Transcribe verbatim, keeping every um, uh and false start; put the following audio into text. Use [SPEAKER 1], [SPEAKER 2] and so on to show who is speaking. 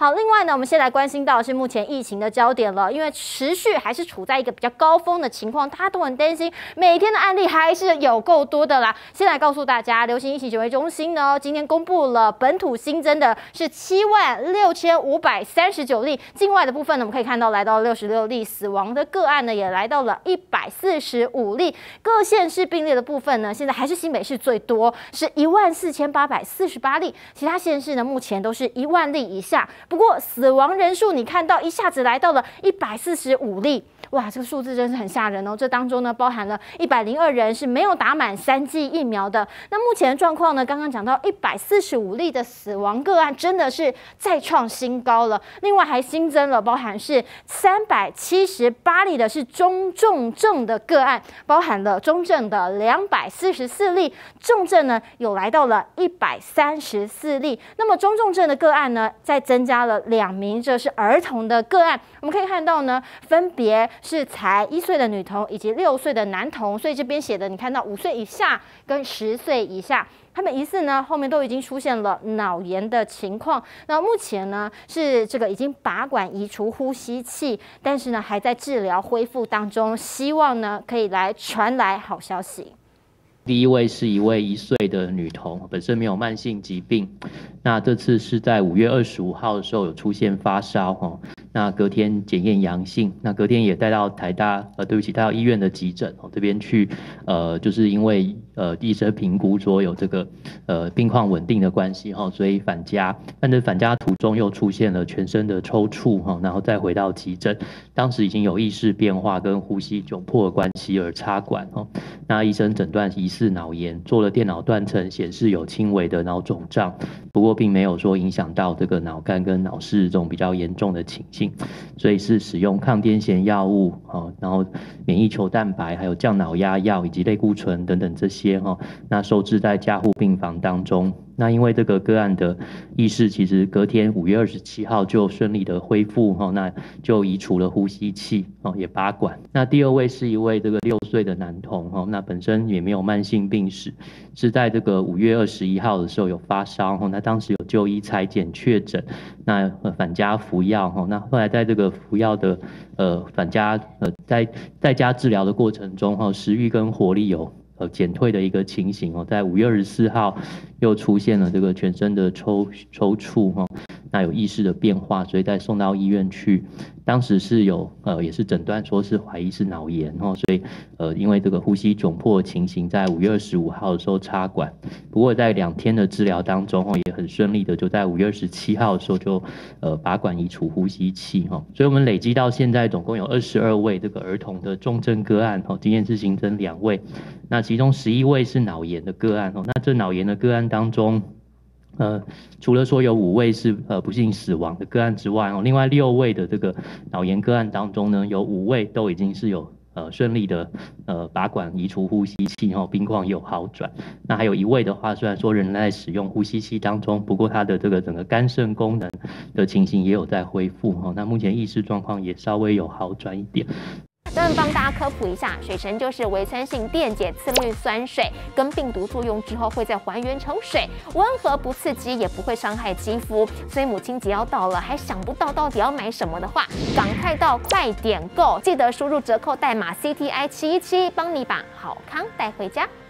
[SPEAKER 1] 好，另外呢，我们先来关心到的是目前疫情的焦点了，因为持续还是处在一个比较高峰的情况，大家都很担心，每天的案例还是有够多的啦。先来告诉大家，流行疫情指挥中心呢，今天公布了本土新增的是七万六千五百三十九例，境外的部分呢，我们可以看到来到六十六例，死亡的个案呢也来到了一百四十五例。各县市病例的部分呢，现在还是新北市最多，是一万四千八百四十八例，其他县市呢目前都是一万例以下。不过死亡人数你看到一下子来到了一百四十五例，哇，这个数字真是很吓人哦。这当中呢包含了一百零二人是没有打满三剂疫苗的。那目前的状况呢，刚刚讲到一百四十五例的死亡个案真的是再创新高了。另外还新增了包含是三百七十八例的是中重症的个案，包含了中症的两百四十四例，重症呢有来到了一百三十四例。那么中重症的个案呢，再增加了两名，这是儿童的个案。我们可以看到呢，分别是才一岁的女童以及六岁的男童，所以这边写的你看到五岁以下跟十岁以下，他们疑似呢后面都已经出现了脑炎的情况。那目前呢是这个已经拔管移除呼吸器，但是呢还在治疗恢复当中，希望呢可以来传来好消息。
[SPEAKER 2] 第一位是一位一岁的女童，本身没有慢性疾病，那这次是在五月二十五号的时候有出现发烧哈，那隔天检验阳性，那隔天也带到台大呃对不起带到医院的急诊哦这边去，呃就是因为呃医生评估说有这个呃病况稳定的关系哈，所以返家，但是返家途中又出现了全身的抽搐哈，然后再回到急诊，当时已经有意识变化跟呼吸窘迫的关系而插管哦，那医生诊断疑似脑炎，做了电脑断层，显示有轻微的脑肿胀，不过并没有说影响到这个脑干跟脑室这种比较严重的情形，所以是使用抗癫痫药物，然后免疫球蛋白，还有降脑压药以及类固醇等等这些，那收治在加护病房当中。那因为这个个案的意识其实隔天五月二十七号就顺利的恢复，那就移除了呼吸器，也拔管。那第二位是一位这个六岁的男童，那本身也没有慢性病史，是在这个五月二十一号的时候有发烧，那当时有就医采检确诊，那返家服药，那后来在这个服药的呃返家呃在在家治疗的过程中，食欲跟活力有呃减退的一个情形哦，在五月二十四号又出现了这个全身的抽抽搐哈，那有意识的变化，所以再送到医院去，当时是有呃也是诊断说是怀疑是脑炎哦，所以呃因为这个呼吸窘迫的情形，在五月二十五号的时候插管，不过在两天的治疗当中哦，也很顺利的就在五月二十七号的时候就呃拔管移除呼吸器哈，所以我们累积到现在总共有二十二位这个儿童的重症个案哦，今天是新增两位。那其中十一位是脑炎的个案哦，那这脑炎的个案当中，呃，除了说有五位是呃不幸死亡的个案之外哦，另外六位的这个脑炎个案当中呢，有五位都已经是有呃顺利的呃拔管移除呼吸器哦，病况有好转。那还有一位的话，虽然说仍然在使用呼吸器当中，不过他的这个整个肝肾功能的情形也有在恢复哦，那目前意识状况也稍微有好转一点。
[SPEAKER 3] 这边帮大家科普一下，水神就是微酸性电解次氯酸水，跟病毒作用之后会再还原成水，温和不刺激，也不会伤害肌肤。所以母亲节要到了，还想不到到底要买什么的话，赶快到快点购，记得输入折扣代码 C T I 七一七，帮你把好康带回家。